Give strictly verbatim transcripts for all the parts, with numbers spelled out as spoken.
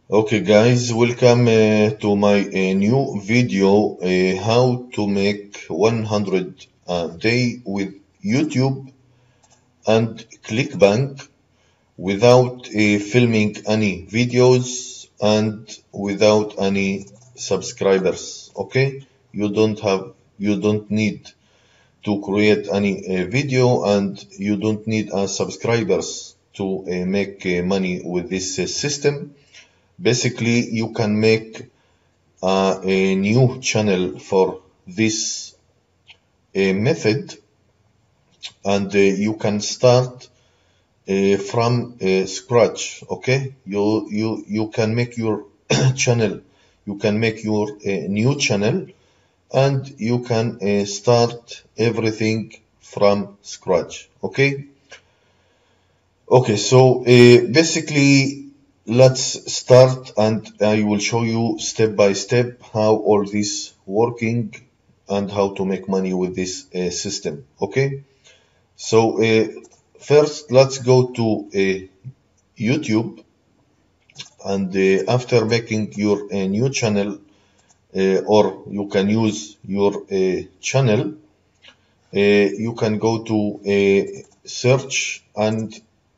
Okay guys, welcome uh, to my uh, new video, uh, how to make one hundred a day with YouTube and ClickBank without uh, filming any videos and without any subscribers. Okay, you don't have, you don't need to create any uh, video and you don't need uh, subscribers to uh, make uh, money with this uh, system. Basically, you can make uh, a new channel for this uh, method, and uh, you can start uh, from uh, scratch. Okay, you you you can make your channel, you can make your uh, new channel, and you can uh, start everything from scratch. Okay. Okay, so uh, basically, let's start, and I will show you step by step how all this working and how to make money with this uh, system. Okay, so uh, first let's go to uh, YouTube, and uh, after making your uh, new channel, uh, or you can use your uh, channel, uh, you can go to uh, search and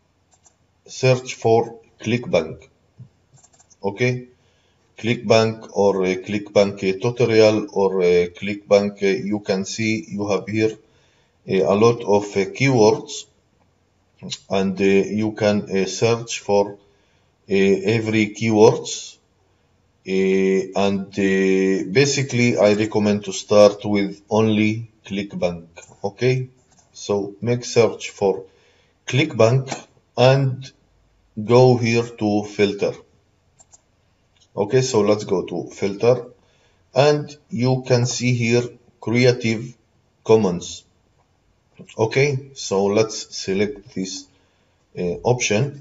search for ClickBank. Okay, ClickBank or uh, ClickBank uh, tutorial or uh, ClickBank, uh, you can see you have here uh, a lot of uh, keywords, and uh, you can uh, search for uh, every keywords, uh, and uh, basically I recommend to start with only ClickBank. Okay, so make search for ClickBank and go here to filter. Okay, so let's go to filter, and you can see here Creative Commons. Okay, so let's select this uh, option.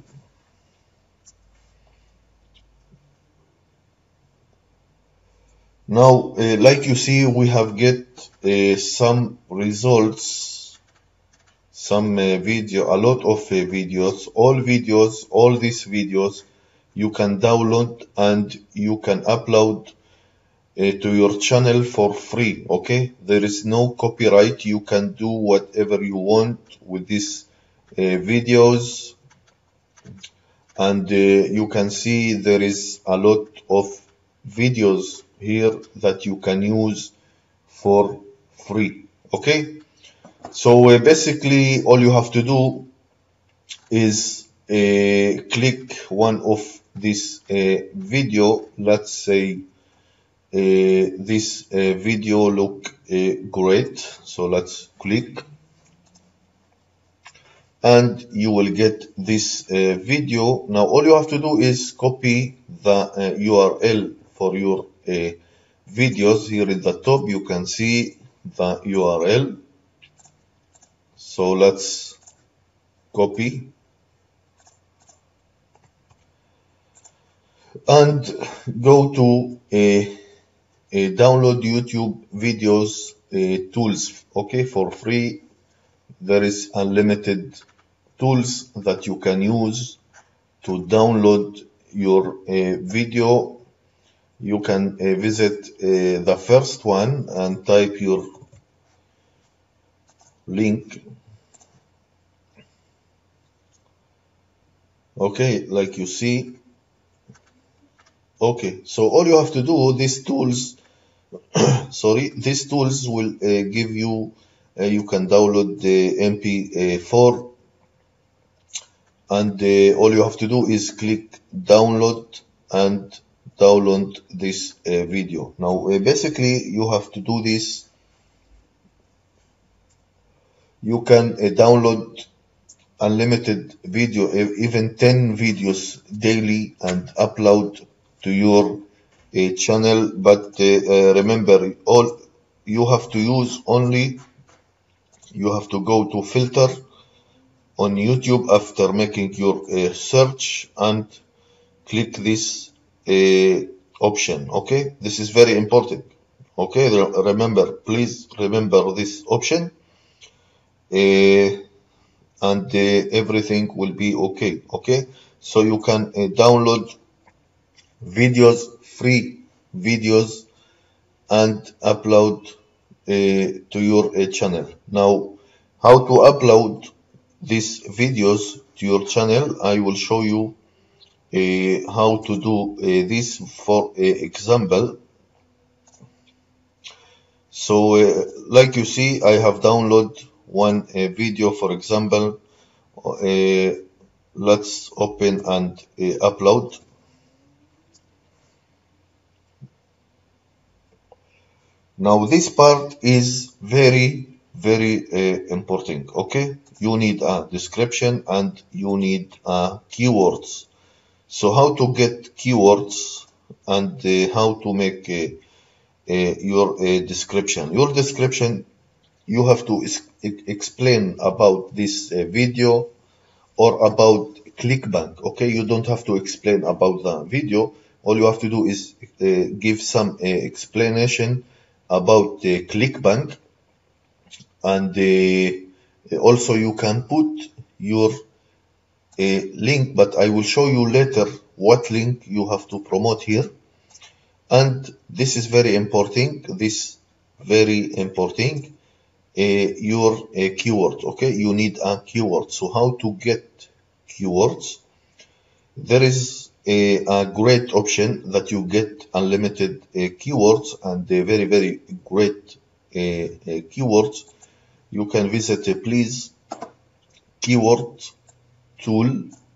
Now, uh, like you see, we have get uh, some results, some uh, video, a lot of uh, videos, all videos, all these videos you can download and you can upload uh, to your channel for free. Okay, there is no copyright, you can do whatever you want with these uh, videos, and uh, you can see there is a lot of videos here that you can use for free. Okay, so uh, basically all you have to do is uh, click one of this uh, video. Let's say uh, this uh, video look uh, great, so let's click, and you will get this uh, video. Now all you have to do is copy the uh, U R L for your uh, videos. Here in the top you can see the U R L, so let's copy and go to a, a download YouTube videos uh, tools. Okay, for free there is unlimited tools that you can use to download your uh, video. You can uh, visit uh, the first one and type your link. Okay, like you see. Okay, so all you have to do, these tools, sorry, these tools will uh, give you, uh, you can download the M P four, and uh, all you have to do is click download and download this uh, video. Now, uh, basically, you have to do this. You can uh, download unlimited video, even ten videos daily, and upload to your uh, channel. But uh, uh, remember, all you have to use only, you have to go to filter on YouTube after making your uh, search and click this uh, option. Okay, this is very important. Okay, remember, please remember this option, uh, and uh, everything will be okay. Okay, so you can uh, download videos, free videos, and upload uh, to your uh, channel. Now, how to upload these videos to your channel, I will show you uh, how to do uh, this. For uh, example, so uh, like you see, I have downloaded one uh, video. For example, uh, let's open and uh, upload. Now this part is very very uh, important. Okay, you need a description and you need uh, keywords. So how to get keywords and uh, how to make uh, uh, your uh, description. Your description, you have to is- e- explain about this uh, video or about ClickBank. Okay, you don't have to explain about the video. All you have to do is uh, give some uh, explanation about uh, ClickBank, and uh, also you can put your uh, link, but I will show you later what link you have to promote here. And this is very important. This very important. Uh, your uh, keywords. Okay, you need a keyword. So how to get keywords? There is a, a great option that you get unlimited uh, keywords, and a very very great uh, uh, keywords. You can visit uh, please keyword tool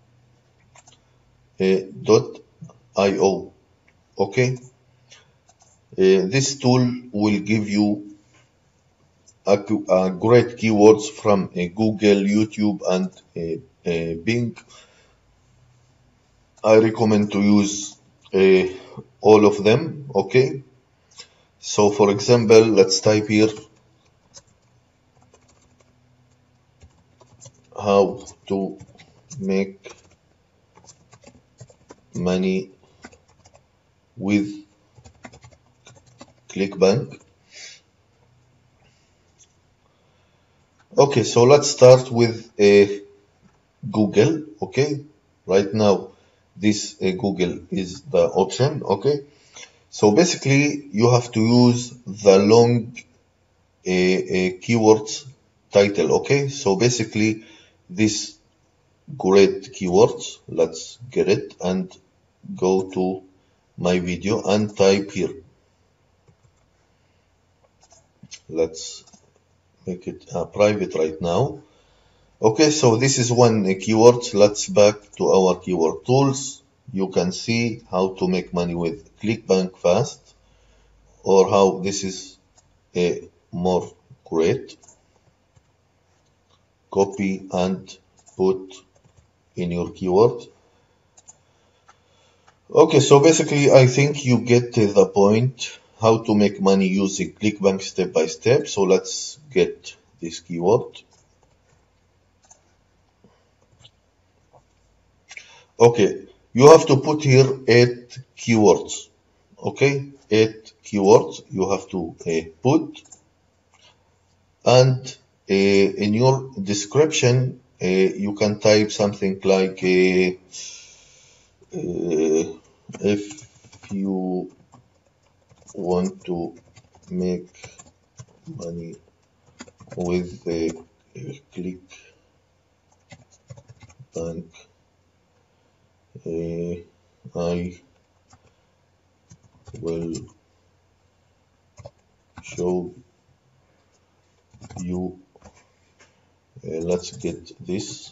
dot io. Okay, uh, this tool will give you a, a great keywords from uh, Google, YouTube, and uh, uh, Bing. I recommend to use uh, all of them. Okay, so for example, let's type here how to make money with ClickBank. Okay, so let's start with a Google. Okay, right now this uh, Google is the option. Okay, so basically you have to use the long uh, uh, keywords title. Okay, so basically this great keywords, let's get it and go to my video and type here. Let's make it uh, private right now. Okay, so this is one uh, keyword. Let's back to our keyword tools. You can see how to make money with ClickBank fast, or how this is a more great. Copy and put in your keyword. Okay, so basically I think you get uh, the point how to make money using ClickBank step by step. So let's get this keyword. Okay, you have to put here eight keywords. Okay, eight keywords you have to uh, put, and uh, in your description uh, you can type something like uh, uh, if you want to make money with the uh, ClickBank, uh, I will show you. Uh, let's get this.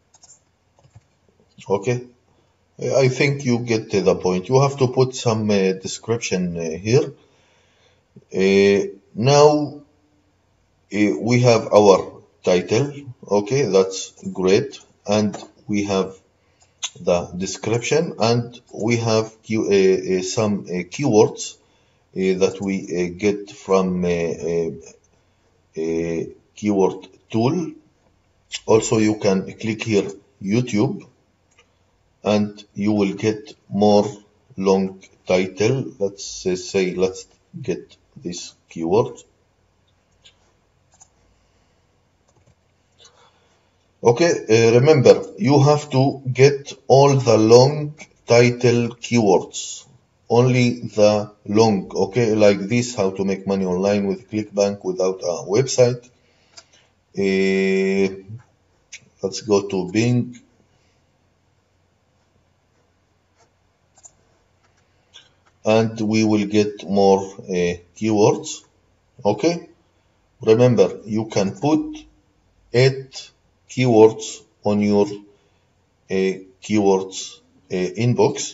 Okay, I think you get the point. You have to put some uh, description uh, here. Uh, now uh, we have our title. Okay, that's great, and we have the description, and we have Q, uh, uh, some uh, keywords uh, that we uh, get from uh, uh, keyword tool. Also, you can click here YouTube, and you will get more long title. Let's uh, say let's get this keyword. Okay, uh, remember you have to get all the long title keywords, only the long, okay, like this, how to make money online with ClickBank without a website. Uh, let's go to Bing. And we will get more uh, keywords, okay? Remember, you can put eight keywords on your uh, keywords uh, inbox,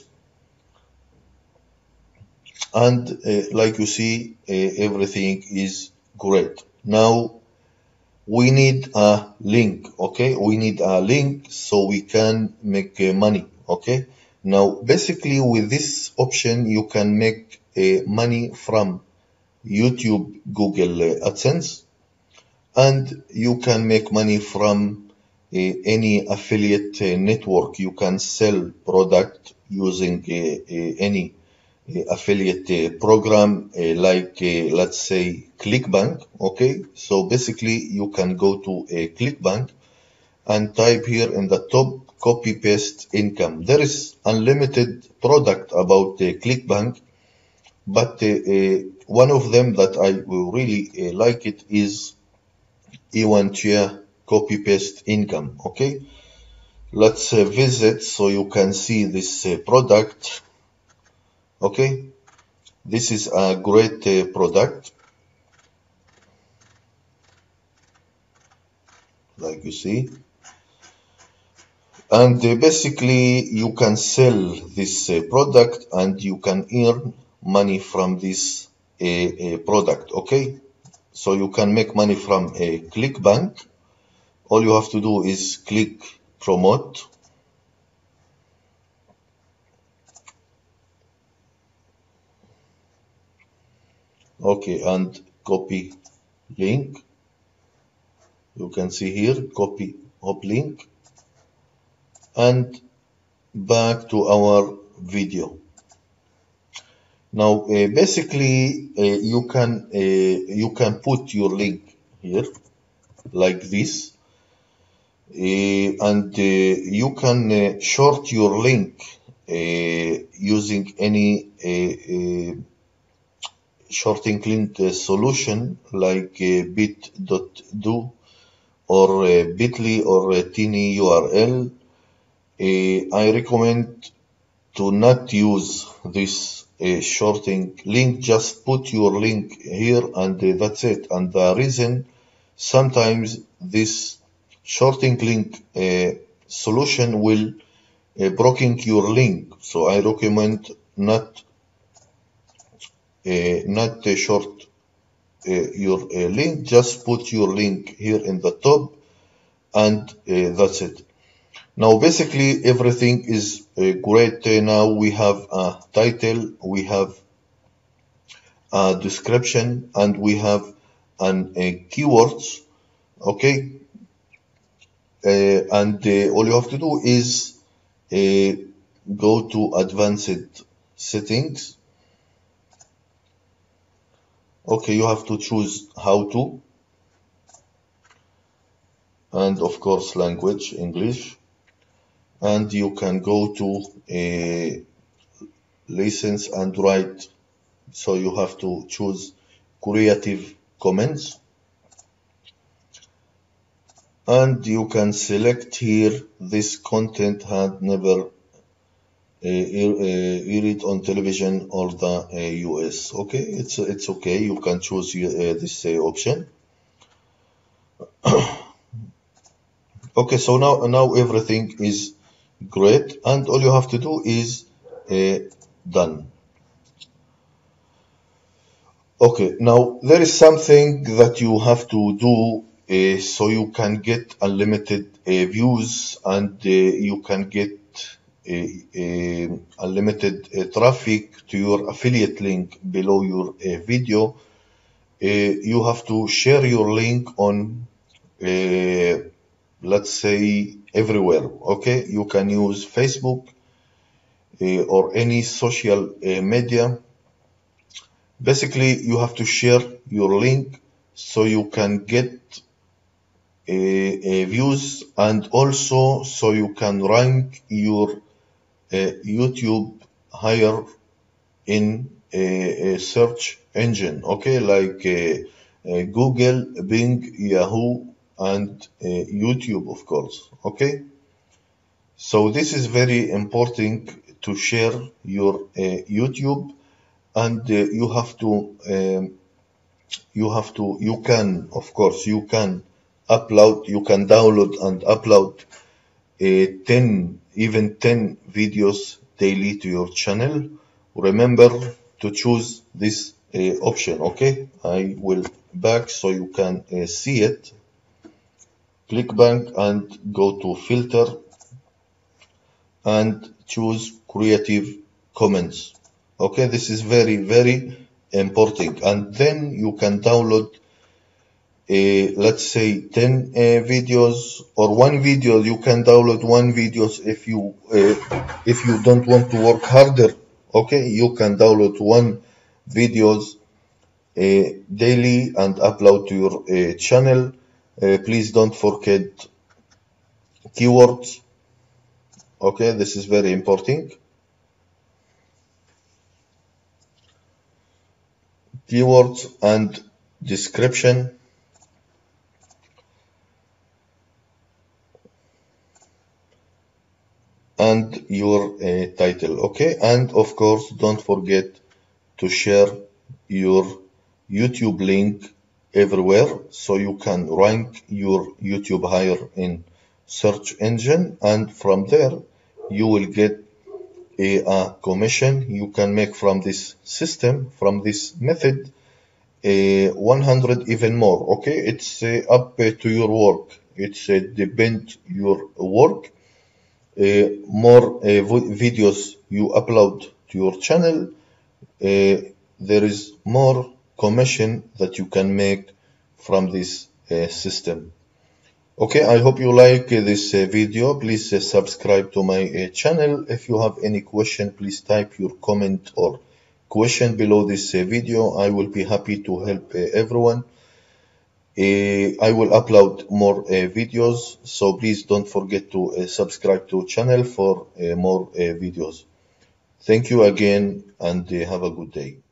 and uh, like you see, uh, everything is great. Now we need a link, okay? We need a link so we can make uh, money, okay? Now basically with this option you can make uh, money from YouTube, Google uh, AdSense, and you can make money from uh, any affiliate uh, network. You can sell product using uh, uh, any uh, affiliate uh, program uh, like uh, let's say ClickBank, okay? So basically you can go to a ClickBank and type here in the top copy paste income. There is unlimited product about uh, ClickBank, but uh, uh, one of them that I will really uh, like it is Iwantia copy paste income, okay? Let's uh, visit so you can see this uh, product, okay? This is a great uh, product, like you see, and uh, basically you can sell this uh, product and you can earn money from this uh, uh, product, okay? So you can make money from a ClickBank. All you have to do is click promote. Okay, and copy link. You can see here, copy hop link, and back to our video. Now, uh, basically, uh, you can uh, you can put your link here like this, uh, and uh, you can uh, short your link uh, using any uh, uh, shorting link uh, solution like uh, bit dot do or uh, bit.ly or uh, tiny U R L. Uh, I recommend to not use this uh, shorting link. Just put your link here and uh, that's it. And the reason, sometimes this shorting link uh, solution will uh, blocking your link. So I recommend not uh, not uh, short uh, your uh, link. Just put your link here in the top, and uh, that's it. Now basically everything is uh, great. Uh, now we have a title, we have a description, and we have an uh, keywords, okay? Uh, and uh, all you have to do is uh, go to advanced settings. Okay, you have to choose how to, and of course language, English, and you can go to a license and write. So you have to choose Creative Commons, and you can select here this content had never uh, aired on television or the uh, U S. Okay, it's it's okay. You can choose uh, this uh, option. Okay, so now now everything is great, and all you have to do is uh, done. Okay, now there is something that you have to do uh, so you can get unlimited uh, views, and uh, you can get uh, uh, unlimited uh, traffic to your affiliate link below your uh, video. Uh, you have to share your link on, uh, let's say, everywhere. Okay, you can use Facebook uh, or any social uh, media. Basically, you have to share your link so you can get uh, uh, views, and also so you can rank your YouTube higher in a, a search engine, okay, like uh, uh, Google, Bing, Yahoo, and uh, YouTube, of course, okay. So this is very important to share your uh, YouTube, and uh, you have to um, you have to you can of course you can upload you can download and upload uh, ten even ten videos daily to your channel. Remember to choose this uh, option, okay. I will back so you can uh, see it. Click back and go to filter and choose creative comments, okay. This is very very important, and then you can download uh, let's say ten uh, videos or one video. You can download one videos if you uh, if you don't want to work harder, okay. You can download one videos uh, daily and upload to your uh, channel. Uh, please don't forget keywords, okay. This is very important. Keywords and description and your uh, title, okay. And of course don't forget to share your YouTube link everywhere so you can rank your YouTube higher in search engine, and from there you will get a, a commission you can make from this system, from this method, a one hundred even more, okay. It's uh, up uh, to your work. It's uh, depend your work. Uh, more uh, videos you upload to your channel, uh, there is more commission that you can make from this uh, system. Okay, I hope you like uh, this uh, video. Please uh, subscribe to my uh, channel. If you have any question, please type your comment or question below this uh, video. I will be happy to help uh, everyone. Uh, I will upload more uh, videos, so please don't forget to uh, subscribe to channel for uh, more uh, videos. Thank you again, and uh, have a good day.